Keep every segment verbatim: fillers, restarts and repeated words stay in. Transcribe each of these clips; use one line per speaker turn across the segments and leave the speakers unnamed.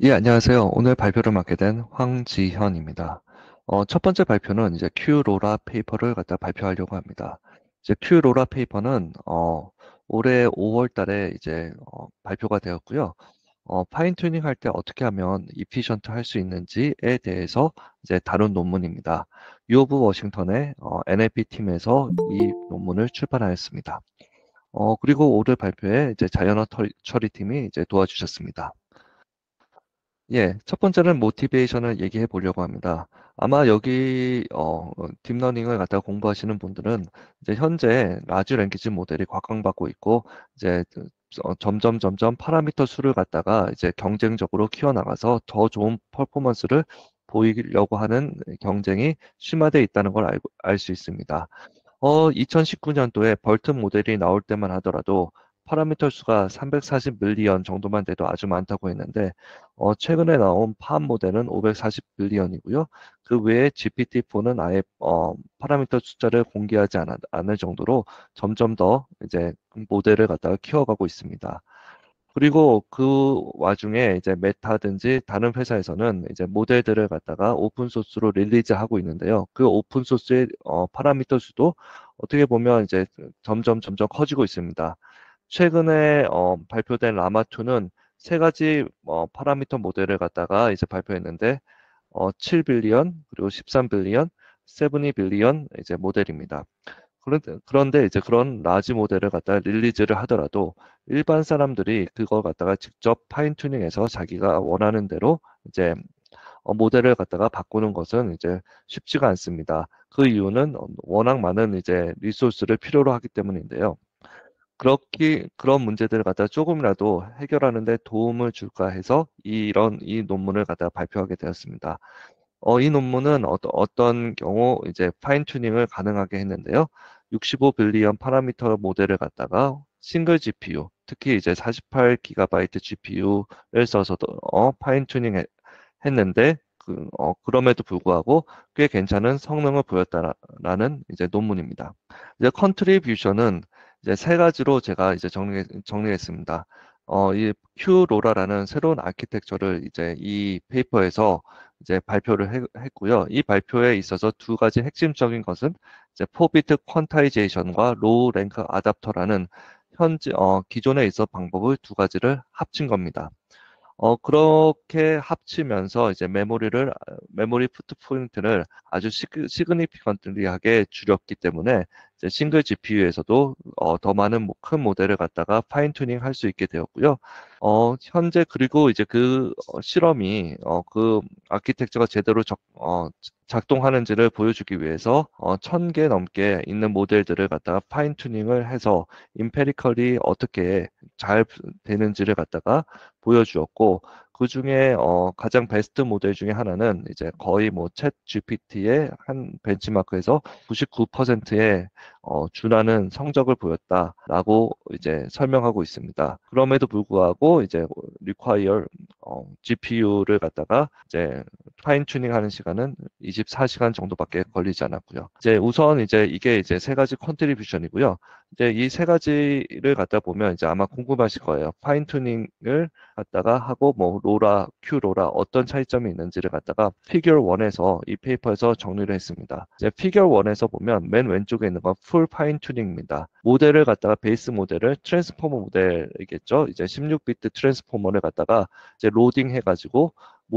예, 안녕하세요. 오늘 발표를 맡게 된 황지현입니다. 어, 첫 번째 발표는 이제 큐로라 페이퍼를 갖다 발표하려고 합니다. 이제 큐로라 페이퍼는 어, 올해 오월 달에 이제 어, 발표가 되었고요. 어, 파인 튜닝 할 때 어떻게 하면 이피션트 할 수 있는지에 대해서 이제 다룬 논문입니다. 유 오브 워싱턴의 어, 엔엘피 팀에서 이 논문을 출판하였습니다. 어, 그리고 올해 발표에 이제 자이언트 처리 팀이 이제 도와주셨습니다. 예, 첫 번째는 모티베이션을 얘기해 보려고 합니다. 아마 여기 어, 딥러닝을 갖다가 공부하시는 분들은 이제 현재 라지 랭귀지 모델이 곽강받고 있고 이제 어, 점점 점점 파라미터 수를 갖다가 이제 경쟁적으로 키워나가서 더 좋은 퍼포먼스를 보이려고 하는 경쟁이 심화되어 있다는 걸 알고 알 수 있습니다. 어, 이천십구 년도에 벌트 모델이 나올 때만 하더라도 파라미터 수가 삼백사십 밀리언 정도만 돼도 아주 많다고 했는데, 어, 최근에 나온 팜 모델은 오백사십 밀리언이고요. 그 외에 지피티포는 아예 어, 파라미터 숫자를 공개하지 않, 않을 정도로 점점 더 이제 모델을 갖다가 키워가고 있습니다. 그리고 그 와중에 이제 메타든지 다른 회사에서는 이제 모델들을 갖다가 오픈 소스로 릴리즈하고 있는데요. 그 오픈 소스의 어, 파라미터 수도 어떻게 보면 이제 점점 점점 커지고 있습니다. 최근에 어, 발표된 라마투는 세 가지 어, 파라미터 모델을 갖다가 이제 발표했는데 어, 칠 빌리언 그리고 십삼 빌리언, 칠 빌리언 이제 모델입니다. 그런데, 그런데 이제 그런 라지 모델을 갖다가 릴리즈를 하더라도 일반 사람들이 그걸 갖다가 직접 파인 튜닝해서 자기가 원하는 대로 이제 어, 모델을 갖다가 바꾸는 것은 이제 쉽지가 않습니다. 그 이유는 워낙 많은 이제 리소스를 필요로 하기 때문인데요. 그렇기, 그런 문제들을 갖다 조금이라도 해결하는 데 도움을 줄까 해서 이런 이 논문을 갖다가 발표하게 되었습니다. 어, 이 논문은 어떤, 어떤 경우 이제 파인 튜닝을 가능하게 했는데요. 육십오 빌리언 파라미터 모델을 갖다가 싱글 지피유, 특히 이제 사십팔 기가바이트 지피유를 써서도 어, 파인 튜닝 했는데 그, 어, 그럼에도 불구하고 꽤 괜찮은 성능을 보였다라는 이제 논문입니다. 이제 컨트리뷰션은 이제 세 가지로 제가 이제 정리, 정리했습니다. 어, 이 큐로라라는 새로운 아키텍처를 이제 이 페이퍼에서 이제 발표를 해- 했고요. 이 발표에 있어서 두 가지 핵심적인 것은 이제 포 비트 퀀타이제이션과 로우 랭크 아답터라는 현재 어, 기존에 있어 방법을 두 가지를 합친 겁니다. 어, 그렇게 합치면서 이제 메모리를, 아, 메모리 푸트프린트를 아주 시그, 시그니피컨트리하게 줄였기 때문에 이제 싱글 지피유에서도 어, 더 많은 모- 큰 모델을 갖다가 파인 튜닝 할 수 있게 되었고요. 어, 현재 그리고 이제 그 어, 실험이 어, 그 아키텍처가 제대로 적, 어, 작동하는지를 보여주기 위해서 어, 천 개 넘게 있는 모델들을 갖다가 파인 튜닝을 해서 임페리컬이 어떻게 잘 되는지를 갖다가 보여주었고 그 중에 어, 가장 베스트 모델 중에 하나는 이제 거의 뭐챗 지피티의 한 벤치마크에서 구십구 퍼센트의 어, 준하는 성적을 보였다라고 이제 설명하고 있습니다. 그럼에도 불구하고 이제 require 어, 지피유를 갖다가 이제 파인 튜닝하는 시간은 이십사 시간 정도밖에 걸리지 않았고요. 이제 우선 이제 이게 이제 세 가지 컨트리뷰션이고요. 이제 이 세 가지를 갖다 보면 이제 아마 궁금하실 거예요. 파인 튜닝을 갖다가 하고 뭐 로라, 큐 로라 어떤 차이점이 있는지를 갖다가 피겨 일에서 이 페이퍼에서 정리를 했습니다. 이제 피겨 일에서 보면 맨 왼쪽에 있는 건 풀 파인 튜닝입니다. 모델을 갖다가 베이스 모델을 트랜스포머 모델이겠죠. 이제 십육 비트 트랜스포머를 갖다가 이제 로딩 해가지고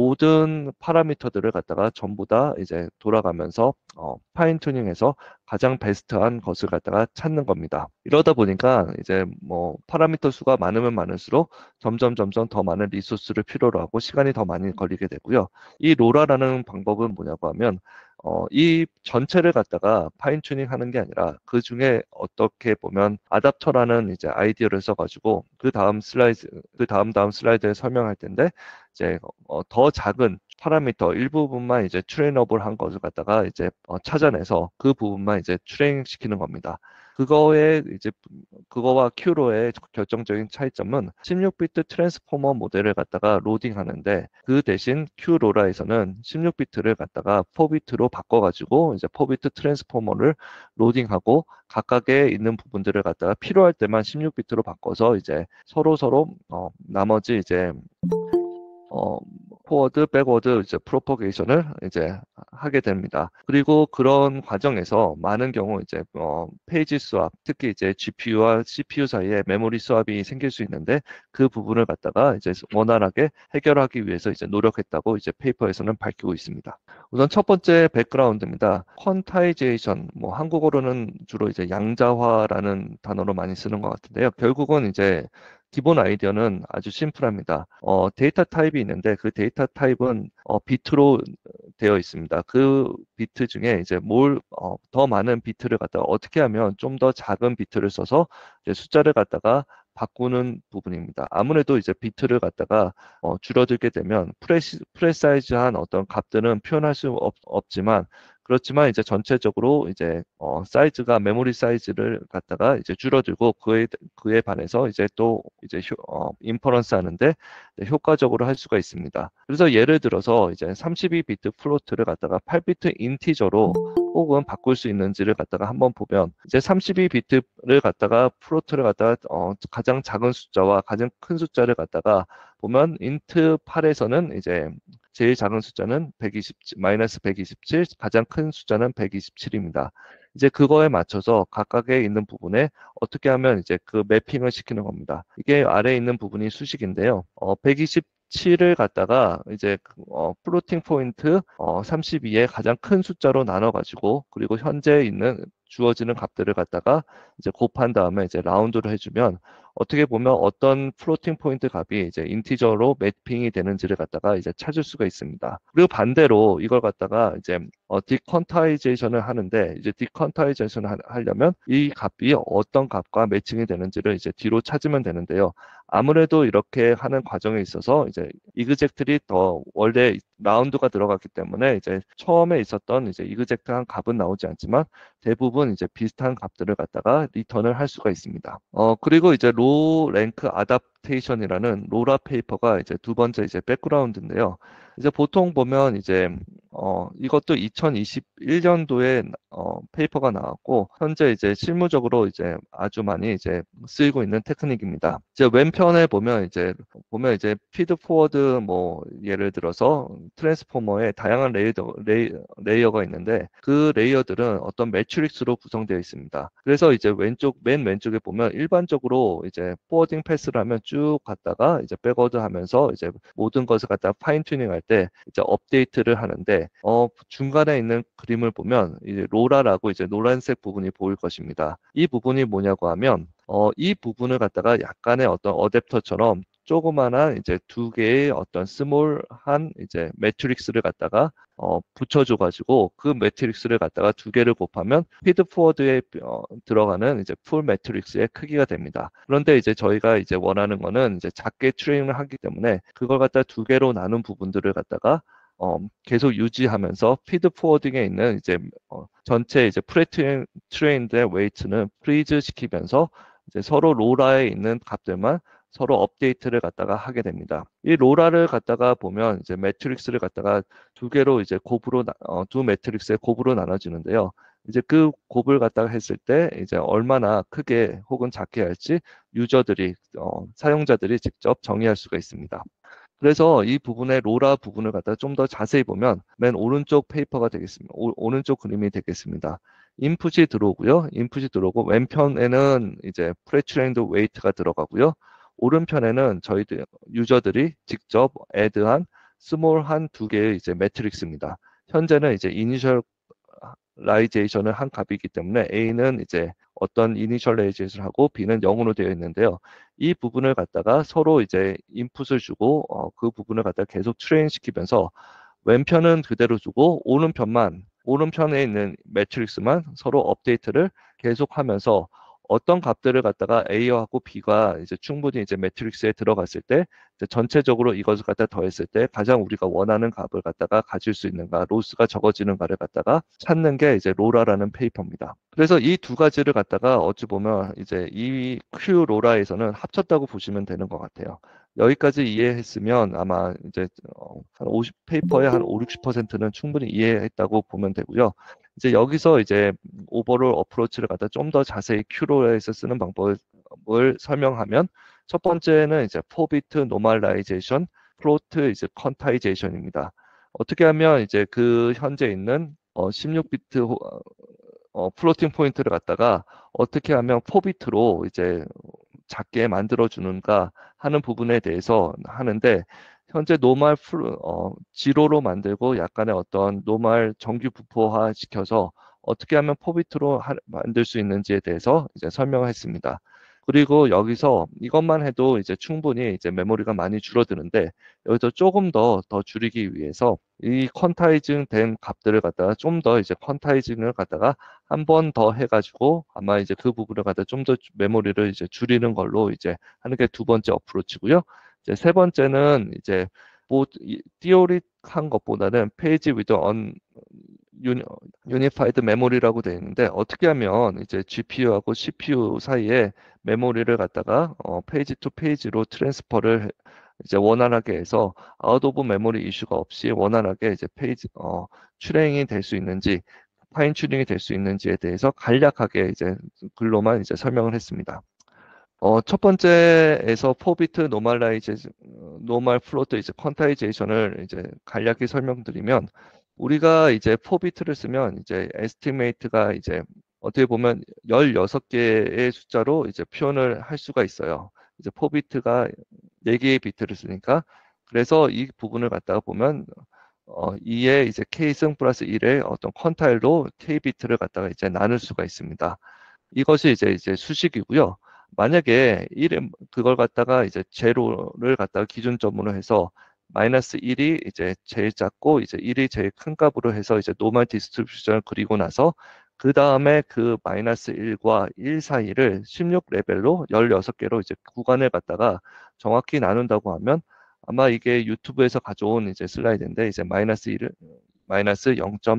모든 파라미터들을 갖다가 전부 다 이제 돌아가면서 어, 파인 튜닝해서 가장 베스트한 것을 갖다가 찾는 겁니다. 이러다 보니까 이제 뭐 파라미터 수가 많으면 많을수록 점점 점점 더 많은 리소스를 필요로 하고 시간이 더 많이 걸리게 되고요. 이 로라라는 방법은 뭐냐고 하면 어, 이 전체를 갖다가 파인 튜닝 하는 게 아니라 그 중에 어떻게 보면 아답터라는 이제 아이디어를 써가지고 그 다음 슬라이드, 그 다음 다음 슬라이드에 설명할 텐데 이제 어, 더 작은 파라미터 일부분만 이제 트레이너블 한 것을 갖다가 이제 어, 찾아내서 그 부분만 이제 트레이닝 시키는 겁니다. 그거의 이제 그거와 큐로의 결정적인 차이점은 십육 비트 트랜스포머 모델을 갖다가 로딩하는데 그 대신 큐로라에서는 십육 비트를 갖다가 사 비트로 바꿔가지고 이제 사 비트 트랜스포머를 로딩하고 각각에 있는 부분들을 갖다가 필요할 때만 십육 비트로 바꿔서 이제 서로 서로 어, 나머지 이제 어, 포워드, 백워드 이제 프로퍼게이션을 이제 하게 됩니다. 그리고 그런 과정에서 많은 경우 이제 어, 페이지 스왑, 특히 이제 지피유와 씨피유 사이에 메모리 스왑이 생길 수 있는데 그 부분을 갖다가 이제 원활하게 해결하기 위해서 이제 노력했다고 이제 페이퍼에서는 밝히고 있습니다. 우선 첫 번째 백그라운드입니다. 퀀타이제이션, 뭐 한국어로는 주로 이제 양자화라는 단어로 많이 쓰는 것 같은데요. 결국은 이제 기본 아이디어는 아주 심플합니다. 어, 데이터 타입이 있는데 그 데이터 타입은 어, 비트로 되어 있습니다. 그 비트 중에 이제 뭘, 어, 더 많은 비트를 갖다가 어떻게 하면 좀 더 작은 비트를 써서 이제 숫자를 갖다가 바꾸는 부분입니다. 아무래도 이제 비트를 갖다가 어, 줄어들게 되면 프레시, 프레사이즈한 어떤 값들은 표현할 수 없, 없지만 그렇지만 이제 전체적으로 이제 어, 사이즈가 메모리 사이즈를 갖다가 이제 줄어들고 그에 그에 반해서 이제 또 이제 효, 어, 인퍼런스 하는데 효과적으로 할 수가 있습니다. 그래서 예를 들어서 이제 삼십이 비트 플로트를 갖다가 팔 비트 인티저로 혹은 바꿀 수 있는지를 갖다가 한번 보면 이제 삼십이 비트를 갖다가 플로트를 갖다가 어, 가장 작은 숫자와 가장 큰 숫자를 갖다가 보면 인트 팔에서는 이제 제일 작은 숫자는 백이십, 마이너스 백이십칠, 가장 큰 숫자는 백이십칠입니다. 이제 그거에 맞춰서 각각에 있는 부분에 어떻게 하면 이제 그 매핑을 시키는 겁니다. 이게 아래에 있는 부분이 수식인데요. 어, 백이십칠을 갖다가 이제 어, 플로팅 포인트 어, 삼십이에 가장 큰 숫자로 나눠가지고 그리고 현재 있는 주어지는 값들을 갖다가 이제 곱한 다음에 이제 라운드를 해주면 어떻게 보면 어떤 플로팅 포인트 값이 이제 인티저로 매핑이 되는지를 갖다가 이제 찾을 수가 있습니다. 그리고 반대로 이걸 갖다가 이제 어, 디컨타이제이션을 하는데 이제 디컨타이제이션을 하려면 이 값이 어떤 값과 매칭이 되는지를 이제 뒤로 찾으면 되는데요. 아무래도 이렇게 하는 과정에 있어서 이제 이그젝트리 더 원래 라운드가 들어갔기 때문에 이제 처음에 있었던 이제 이그젝트한 값은 나오지 않지만 대부분 이제 비슷한 값들을 갖다가 리턴을 할 수가 있습니다. 어 그리고 이제 로 랭크 아답테이션이라는 로라 페이퍼가 이제 두 번째 이제 백그라운드인데요. 이제 보통 보면 이제 어 이것도 이천이십일 년도에 어 페이퍼가 나왔고 현재 이제 실무적으로 이제 아주 많이 이제 쓰이고 있는 테크닉입니다. 이제 왼편에 보면 이제 보면 이제 피드 포워드 뭐 예를 들어서 트랜스포머에 다양한 레이어, 레이, 레이어가 있는데 그 레이어들은 어떤 매트릭스로 구성되어 있습니다. 그래서 이제 왼쪽 맨 왼쪽에 보면 일반적으로 이제 포워딩 패스를 하면 쭉 갔다가 이제 백워드 하면서 이제 모든 것을 갖다 파인 튜닝 할 때 이제 업데이트를 하는데 어 중간에 있는 그림을 보면 이제 로라라고 이제 노란색 부분이 보일 것입니다. 이 부분이 뭐냐고 하면 어, 이 부분을 갖다가 약간의 어떤 어댑터처럼 조그마한 이제 두 개의 어떤 스몰한 이제 매트릭스를 갖다가 어, 붙여줘가지고 그 매트릭스를 갖다가 두 개를 곱하면 피드포워드에 어, 들어가는 이제 풀 매트릭스의 크기가 됩니다. 그런데 이제 저희가 이제 원하는 거는 이제 작게 트레이닝을 하기 때문에 그걸 갖다 두 개로 나눈 부분들을 갖다가 어, 계속 유지하면서 피드 포워딩에 있는 이제 어, 전체 이제 프레 트레인드의 웨이트는 프리즈 시키면서 이제 서로 로라에 있는 값들만 서로 업데이트를 갖다가 하게 됩니다. 이 로라를 갖다가 보면 이제 매트릭스를 갖다가 두 개로 이제 곱으로 나- 어, 두 매트릭스의 곱으로 나눠지는데요. 이제 그 곱을 갖다가 했을 때 이제 얼마나 크게 혹은 작게 할지 유저들이 어, 사용자들이 직접 정의할 수가 있습니다. 그래서 이 부분의 로라 부분을 갖다 좀 더 자세히 보면 맨 오른쪽 페이퍼가 되겠습니다. 오, 오른쪽 그림이 되겠습니다. 인풋이 들어오고요. 인풋이 들어오고 왼편에는 이제 프레트레인드 웨이트가 들어가고요. 오른편에는 저희들 유저들이 직접 애드한 스몰한 두 개의 이제 매트릭스입니다. 현재는 이제 이니셜 라이제이션을 한 값이기 때문에 A는 이제 어떤 이니셜라이제이션을 하고 B는 영으로 되어 있는데요. 이 부분을 갖다가 서로 이제 인풋을 주고 어, 그 부분을 갖다가 계속 트레인 시키면서 왼편은 그대로 두고 오른편만 오른편에 있는 매트릭스만 서로 업데이트를 계속하면서 어떤 값들을 갖다가 A하고 B가 이제 충분히 이제 매트릭스에 들어갔을 때 이제 전체적으로 이것을 갖다 더했을 때 가장 우리가 원하는 값을 갖다가 가질 수 있는가, 로스가 적어지는가를 갖다가 찾는 게 이제 로라라는 페이퍼입니다. 그래서 이 두 가지를 갖다가 어찌 보면 이제 이 Q 로라에서는 합쳤다고 보시면 되는 것 같아요. 여기까지 이해했으면 아마 이제 어, 한 오십 페이퍼의 한 오, 육십 퍼센트는 충분히 이해했다고 보면 되고요. 이제 여기서 이제 오버롤 어프로치를 갖다 좀 더 자세히 큐로에서 쓰는 방법을 설명하면 첫 번째는 이제 포 비트 노멀라이제이션 플로트 이제 퀀타이제이션입니다. 어떻게 하면 이제 그 현재 있는 어, 십육 비트 어, 플로팅 포인트를 갖다가 어떻게 하면 사 비트로 이제 작게 만들어 주는가 하는 부분에 대해서 하는데, 현재 노멀 플 어, 지로로 만들고 약간의 어떤 노멀 정규 부포화 시켜서 어떻게 하면 사 비트로 하, 만들 수 있는지에 대해서 이제 설명을 했습니다. 그리고 여기서 이것만 해도 이제 충분히 이제 메모리가 많이 줄어드는데, 여기서 조금 더 더 줄이기 위해서 이 퀀타이징 된 값들을 갖다가 좀 더 이제 퀀타이징을 갖다가 한 번 더 해가지고 아마 이제 그 부분을 갖다 좀 더 메모리를 이제 줄이는 걸로 이제 하는 게 두 번째 어프로치고요. 이제 세 번째는 이제 뭐 띠오리한 것보다는 페이지 위드 언 유니파이드 메모리라고 되어 있는데, 어떻게 하면 이제 지피유하고 씨피유 사이에 메모리를 갖다가 어, 페이지 투 페이지로 트랜스퍼를 이제 원활하게 해서 아웃 오브 메모리 이슈가 없이 원활하게 이제 페이지 어, 출행이 될 수 있는지, 파인 튜닝이 될 수 있는지에 대해서 간략하게 이제 글로만 이제 설명을 했습니다. 어, 첫 번째에서 사 비트 노멀라이제, 노멀 플로트 이제 퀀타이제이션을 이제 간략히 설명드리면, 우리가 이제 사 비트를 쓰면 이제 에스티메이트가 이제 어떻게 보면 열여섯 개의 숫자로 이제 표현을 할 수가 있어요. 이제 사 비트가 네 개의 비트를 쓰니까. 그래서 이 부분을 갖다가 보면 어, 이에 이제 K승 플러스 일의 어떤 퀀타일로 K 비트를 갖다가 이제 나눌 수가 있습니다. 이것이 이제 이제 수식이고요. 만약에 일 그걸 갖다가 이제 제로를 갖다가 기준점으로 해서 마이너스 일이 이제 제일 작고 이제 일이 제일 큰 값으로 해서 이제 노멀 디스트리뷰션을 그리고 나서 그 다음에 그 마이너스 일과 일 사이를 십육 레벨로 열여섯 개로 이제 구간을 갖다가 정확히 나눈다고 하면, 아마 이게 유튜브에서 가져온 이제 슬라이드인데, 이제 마이너스 일을 마이너스 영 점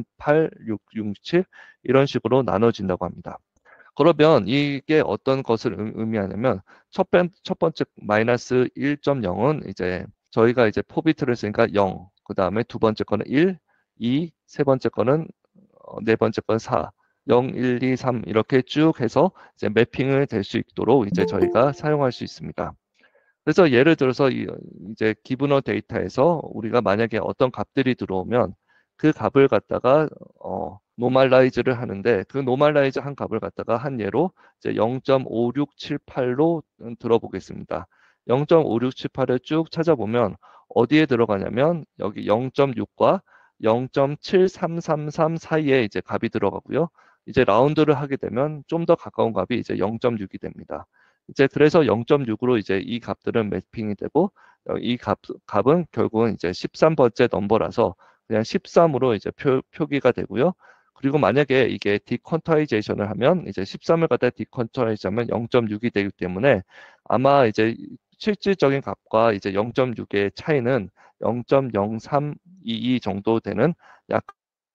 팔육육칠 이런 식으로 나눠진다고 합니다. 그러면 이게 어떤 것을 의- 의미하냐면, 첫, 번, 첫 번째 마이너스 일 점 영은 이제 저희가 이제 사 비트를 쓰니까 영, 그 다음에 두 번째 거는 일, 이, 세 번째 거는 어, 네 번째 거는 사, 영, 일, 이, 삼 이렇게 쭉 해서 이제 매핑을 될 수 있도록 이제 저희가 사용할 수 있습니다. 그래서 예를 들어서 이, 이제 기브너 데이터에서 우리가 만약에 어떤 값들이 들어오면 그 값을 갖다가 어, 노멀라이즈를 하는데, 그 노멀라이즈 한 값을 갖다가 한 예로 이제 영 점 오육칠팔로 들어보겠습니다. 영 점 오육칠팔을 쭉 찾아보면 어디에 들어가냐면 여기 영 점 육과 영 점 칠삼삼삼 사이에 이제 값이 들어가고요. 이제 라운드를 하게 되면 좀 더 가까운 값이 이제 영 점 육이 됩니다. 이제 그래서 영 점 육으로 이제 이 값들은 매핑이 되고, 어, 이 값, 값은 결국은 이제 십삼 번째 넘버라서 그냥 십삼으로 이제 표, 표기가 되고요. 그리고 만약에 이게 디퀀타이제이션을 하면 이제 십삼을 갖다 디퀀타이즈 하면 영 점 육이 되기 때문에, 아마 이제 실질적인 값과 이제 영 점 육의 차이는 영 점 영삼이이 정도 되는, 약간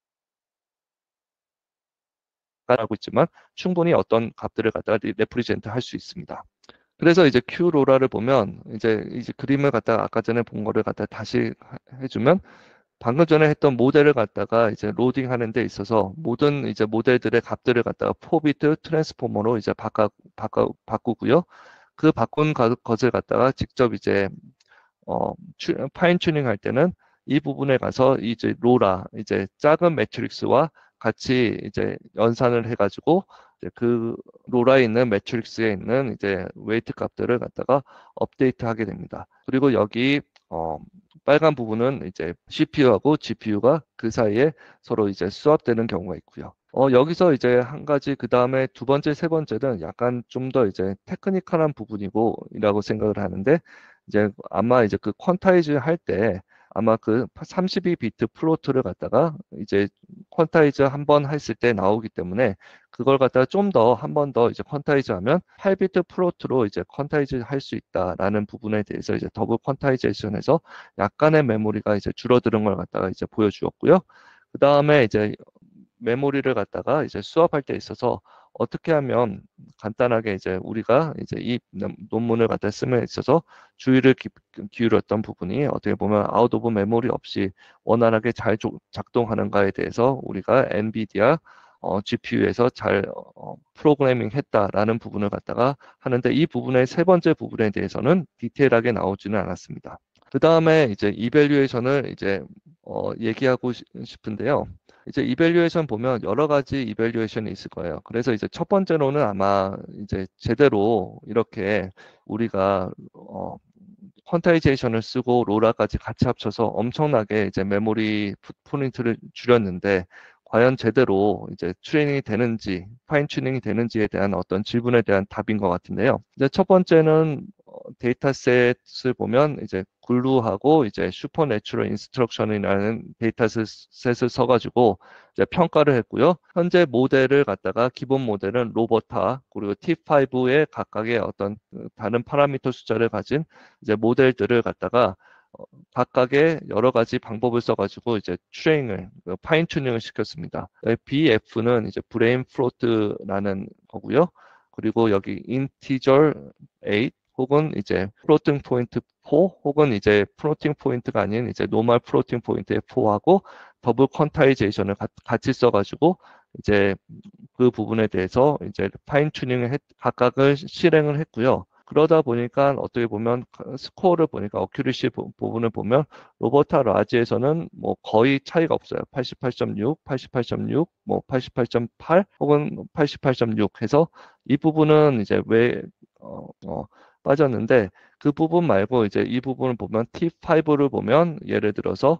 하고 있지만 충분히 어떤 값들을 갖다가 레프리젠트 할 수 있습니다. 그래서 이제 Q 로라를 보면 이제 이제 그림을 갖다가 아까 전에 본 거를 갖다 다시 해주면, 방금 전에 했던 모델을 갖다가 이제 로딩 하는 데 있어서 모든 이제 모델들의 값들을 갖다가 사 비트 트랜스포머로 이제 바꿔, 바꿔, 바꾸고요. 그 바꾼 것을 갖다가 직접 이제 어, 파인 튜닝 할 때는 이 부분에 가서 이제 로라, 이제 작은 매트릭스와 같이 이제 연산을 해가지고 이제 그 로라에 있는 매트릭스에 있는 이제 웨이트 값들을 갖다가 업데이트 하게 됩니다. 그리고 여기 어, 빨간 부분은 이제 씨피유하고 지피유가 그 사이에 서로 이제 수합되는 경우가 있고요. 어, 여기서 이제 한 가지, 그 다음에 두 번째, 세 번째는 약간 좀 더 이제 테크니컬한 부분이고, 이라고 생각을 하는데, 이제 아마 이제 그 퀀타이즈 할 때 아마 그 삼십이 비트 플로트를 갖다가 이제 퀀타이즈 한 번 했을 때 나오기 때문에, 그걸 갖다가 좀 더 한 번 더 이제 퀀타이즈 하면 팔 비트 플로트로 이제 퀀타이즈 할 수 있다라는 부분에 대해서 이제 더블 퀀타이제이션에서 약간의 메모리가 이제 줄어드는 걸 갖다가 이제 보여주었고요. 그 다음에 이제 메모리를 갖다가 이제 수업할 때 있어서 어떻게 하면 간단하게 이제 우리가 이제 이 논문을 갖다 쓰면 있어서 주의를 기, 기울였던 부분이, 어떻게 보면 아웃 오브 메모리 없이 원활하게 잘 작동하는가에 대해서 우리가 엔비디아 어, 지피유에서 잘 어, 프로그래밍 했다라는 부분을 갖다가 하는데, 이 부분의 세 번째 부분에 대해서는 디테일하게 나오지는 않았습니다. 그 다음에 이제 이밸류에이션을 이제 어, 얘기하고 시- 싶은데요. 이제 이밸류에이션 보면 여러 가지 이밸류에이션이 있을 거예요. 그래서 이제 첫 번째로는 아마 이제 제대로 이렇게 우리가 어, 퀀타이제이션을 쓰고 로라까지 같이 합쳐서 엄청나게 이제 메모리 풋프린트를 줄였는데 과연 제대로 이제 트레이닝이 되는지 파인 튜닝이 되는지에 대한 어떤 질문에 대한 답인 것 같은데요. 이제 첫 번째는 어, 데이터셋을 보면 이제 글루하고 이제 슈퍼내추럴 인스트럭션이라는 데이터셋을 써가지고 이제 평가를 했고요. 현재 모델을 갖다가 기본 모델은 로버타 그리고 티 파이브의 각각의 어떤 다른 파라미터 숫자를 가진 이제 모델들을 갖다가 어, 각각의 여러 가지 방법을 써가지고 이제 트레이닝을 파인 튜닝을 시켰습니다. 비에프는 이제 브레인 플로트라는 거고요. 그리고 여기 인티저 에잇 혹은 이제 플로팅 포인트 사 혹은 이제 플로팅 포인트가 아닌 이제 노멀 플로팅 포인트의 사하고 더블 퀀타이제이션을 같이 써가지고 이제 그 부분에 대해서 이제 파인 튜닝을 했, 각각을 실행을 했고요. 그러다 보니까 어떻게 보면 스코어를 보니까 어큐리시 부분을 보면 로버타 라지에서는 뭐 거의 차이가 없어요. 팔십팔 점 육, 팔십팔 점 육, 뭐 팔십팔 점 팔 혹은 팔십팔 점 육 해서 이 부분은 이제 왜 어, 어, 빠졌는데 그 부분 말고 이제 이 부분을 보면 티 파이브를 보면 예를 들어서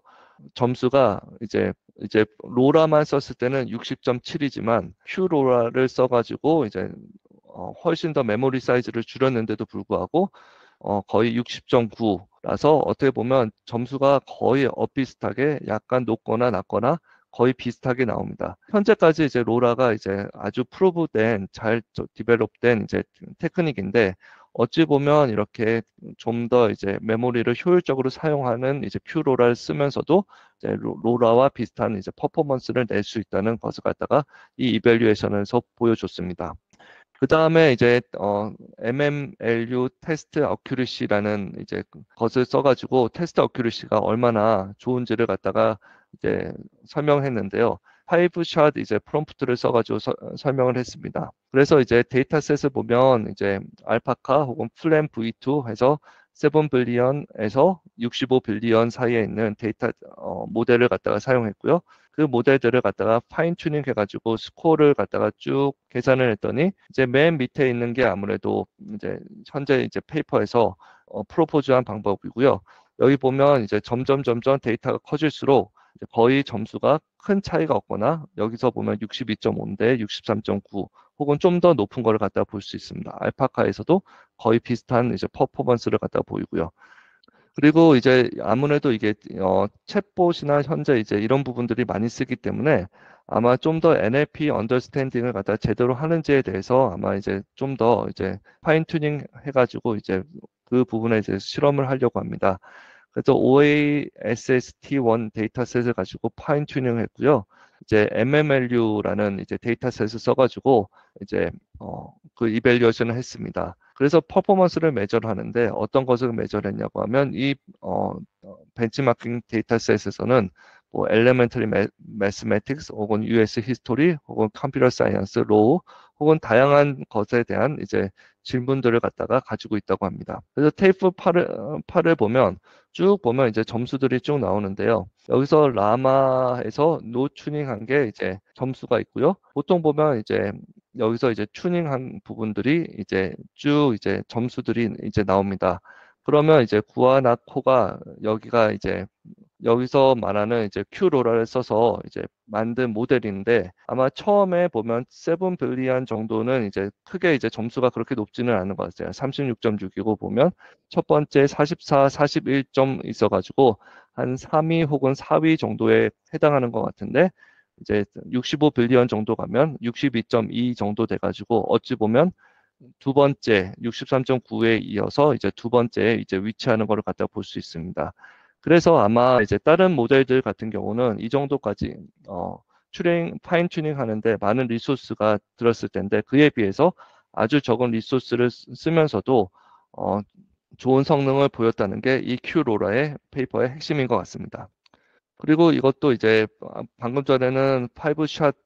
점수가 이제 이제 로라만 썼을 때는 육십 점 칠이지만 큐 로라를 써가지고 이제 어, 훨씬 더 메모리 사이즈를 줄였는데도 불구하고 어, 거의 육십 점 구라서 어떻게 보면 점수가 거의 엇비슷하게 약간 높거나 낮거나 거의 비슷하게 나옵니다. 현재까지 이제 로라가 이제 아주 프로브된 잘 디벨롭된 이제 테크닉인데 어찌 보면 이렇게 좀 더 이제 메모리를 효율적으로 사용하는 이제 큐로라를 쓰면서도 이제 로라와 비슷한 이제 퍼포먼스를 낼 수 있다는 것을 갖다가 이 이밸류에이션에서 보여줬습니다. 그 다음에 이제 어, 엠엠엘유 테스트 어큐리시라는 이제 것을 써가지고 테스트 어큐리시가 얼마나 좋은지를 갖다가 이제 설명했는데요. 파이브 샷 이제 프롬프트를 써가지고 서, 설명을 했습니다. 그래서 이제 데이터셋을 보면 이제 알파카 혹은 플랜 브이 투 해서 칠 빌리언에서 육십오 빌리언 사이에 있는 데이터 어, 모델을 갖다가 사용했고요. 그 모델들을 갖다가 파인 튜닝 해가지고 스코어를 갖다가 쭉 계산을 했더니 이제 맨 밑에 있는 게 아무래도 이제 현재 이제 페이퍼에서 어, 프로포즈한 방법이고요. 여기 보면 이제 점점 점점 데이터가 커질수록 거의 점수가 큰 차이가 없거나 여기서 보면 육십이 점 오인데 육십삼 점 구 혹은 좀 더 높은 거를 갖다 볼 수 있습니다. 알파카에서도 거의 비슷한 이제 퍼포먼스를 갖다 보이고요. 그리고 이제 아무래도 이게 어, 챗봇이나 현재 이제 이런 부분들이 많이 쓰기 때문에 아마 좀 더 엔엘피 언더스탠딩을 갖다 제대로 하는지에 대해서 아마 이제 좀 더 이제 파인 튜닝 해가지고 이제 그 부분에 이제 실험을 하려고 합니다. 그래서 오에이에스에스티 원 데이터셋을 가지고 파인 튜닝을 했고요. 이제 엠엠엘유라는 이제 데이터셋을 써가지고 이제 어, 그 이밸류에이션을 했습니다. 그래서 퍼포먼스를 매저를 하는데 어떤 것을 매저를 했냐고 하면 이 어, 벤치마킹 데이터셋에서는 뭐 엘레멘터리 매스매틱스 혹은 유에스 히스토리 혹은 컴퓨터 사이언스 로우 혹은 다양한 것에 대한 이제 질문들을 갖다가 가지고 있다고 합니다. 그래서 테이프 팔을, 팔을 보면 쭉 보면 이제 점수들이 쭉 나오는데요. 여기서 라마에서 노 튜닝한 게 이제 점수가 있고요. 보통 보면 이제 여기서 이제 튜닝한 부분들이 이제 쭉 이제 점수들이 이제 나옵니다. 그러면 이제 구아나코가 여기가 이제 여기서 말하는 이제 큐로라를 써서 이제 만든 모델인데 아마 처음에 보면 칠 빌리언 정도는 이제 크게 이제 점수가 그렇게 높지는 않은 것 같아요. 삼십육 점 육이고 보면 첫 번째 사십사, 사십일 점 있어가지고 한 삼 위 혹은 사 위 정도에 해당하는 것 같은데 이제 육십오 빌리언 정도 가면 육십이 점 이 정도 돼가지고 어찌 보면 두 번째 육십삼 점 구에 이어서 이제 두 번째에 이제 위치하는 것을 갖다 볼 수 있습니다. 그래서 아마 이제 다른 모델들 같은 경우는 이 정도까지 어, 튜닝, 파인 튜닝 하는데 많은 리소스가 들었을 텐데 그에 비해서 아주 적은 리소스를 쓰면서도 어, 좋은 성능을 보였다는 게 이 큐로라의 페이퍼의 핵심인 것 같습니다. 그리고 이것도 이제 방금 전에는 파이브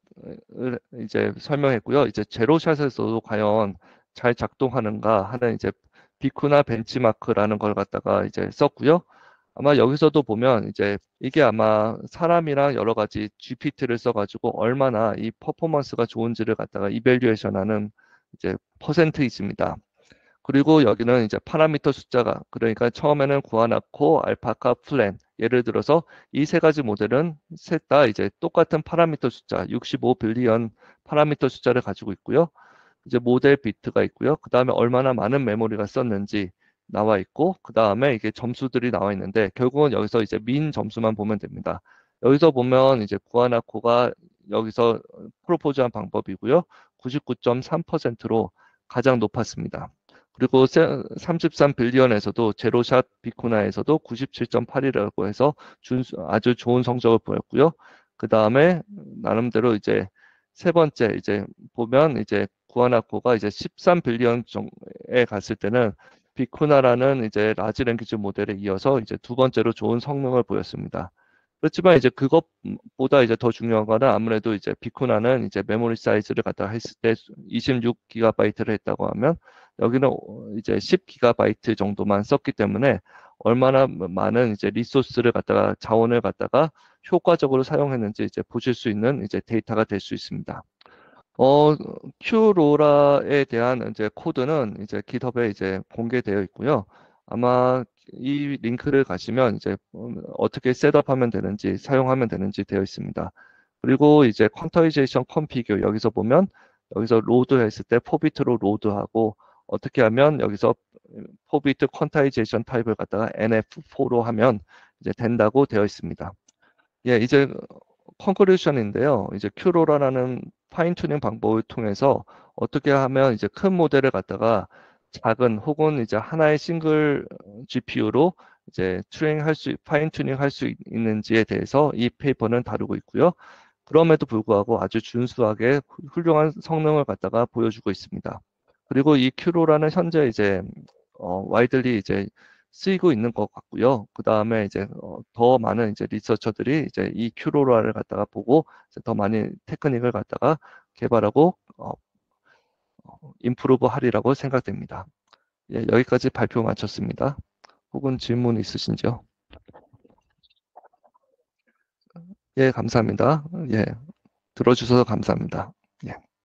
샷을 이제 설명했고요. 이제 제로 샷에서도 과연 잘 작동하는가 하는 이제 비쿠나 벤치마크라는 걸 갖다가 이제 썼고요. 아마 여기서도 보면 이제 이게 아마 사람이랑 여러 가지 지피티를 써가지고 얼마나 이 퍼포먼스가 좋은지를 갖다가 이밸류에이션 하는 이제 퍼센트이집니다. 그리고 여기는 이제 파라미터 숫자가, 그러니까 처음에는 구아나코, 알파카, 플랜. 예를 들어서 이 세 가지 모델은 셋 다 이제 똑같은 파라미터 숫자, 육십오 빌리언 파라미터 숫자를 가지고 있고요. 이제 모델 비트가 있고요. 그 다음에 얼마나 많은 메모리가 썼는지 나와 있고, 그 다음에 이게 점수들이 나와 있는데, 결국은 여기서 이제 민 점수만 보면 됩니다. 여기서 보면 이제 구아나코가 여기서 프로포즈한 방법이고요. 구십구 점 삼 퍼센트로 가장 높았습니다. 그리고 삼십삼 빌리언에서도 제로샷 비쿠나에서도 구십칠 점 팔이라고 해서 준수, 아주 좋은 성적을 보였고요. 그 다음에 나름대로 이제 세 번째 이제 보면 이제 구아나코가 이제 십삼 빌리언에 갔을 때는 비쿠나라는 이제 라지 랭귀지 모델에 이어서 이제 두 번째로 좋은 성능을 보였습니다. 그렇지만 이제 그것보다 이제 더 중요한 거는 아무래도 이제 비쿠나는 이제 메모리 사이즈를 갖다 했을 때 이십육 기가바이트를 했다고 하면 여기는 이제 십 기가바이트 정도만 썼기 때문에 얼마나 많은 이제 리소스를 갖다가 자원을 갖다가 효과적으로 사용했는지 이제 보실 수 있는 이제 데이터가 될 수 있습니다. 어, 큐로라에 대한 이제 코드는 이제 깃허브에 이제 공개되어 있고요. 아마 이 링크를 가시면 이제 어떻게 셋업하면 되는지 사용하면 되는지 되어 있습니다. 그리고 이제 퀀터이제이션 컨피규 여기서 보면 여기서 로드 했을 때 사 비트로 로드하고 어떻게 하면 여기서 사 비트 퀀타이제이션 타입을 갖다가 엔에프포로 하면 이제 된다고 되어 있습니다. 예, 이제 컨클루션인데요. 이제 큐로라라는 파인 튜닝 방법을 통해서 어떻게 하면 이제 큰 모델을 갖다가 작은 혹은 이제 하나의 싱글 지피유로 이제 튜닝 할 수, 파인 튜닝 할 수 있는지에 대해서 이 페이퍼는 다루고 있고요. 그럼에도 불구하고 아주 준수하게 훌륭한 성능을 갖다가 보여주고 있습니다. 그리고 이 큐로라는 현재 이제 어, 와이들리 이제 쓰이고 있는 것 같고요. 그 다음에 이제 어, 더 많은 이제 리서처들이 이제 이 큐로라를 갖다가 보고 이제 더 많은 테크닉을 갖다가 개발하고 어, 임프루브 하리라고 생각됩니다. 예, 여기까지 발표 마쳤습니다. 혹은 질문 있으신지요? 예, 감사합니다. 예, 들어주셔서 감사합니다.